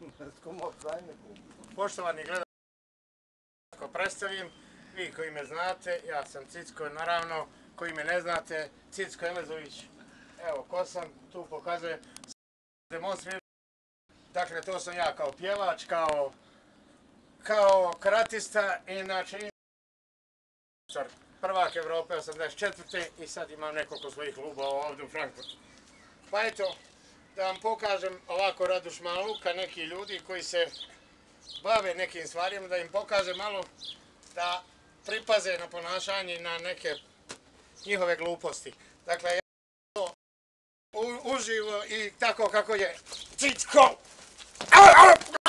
Poštovani gledatelji, ako predstavim, vi koji me znate, ja sam Cicko, naravno, koji me ne znate, Cicko Elezović. Evo, ko sam, tu pokazuje, demonstriram. Dakle, to sam ja kao pjevač, kao karatista, inače prvak Evrope 84. i sad imam nekoliko svojih klubova ovdje u Frankfurtu. Pa eto, da vam pokažem ovako radu šmaluka, neki ljudi koji se bave nekim stvarima, da im pokažem malo da pripaze na ponašanje i na neke njihove gluposti. Dakle, ja to uživo i tako kako je Cicko.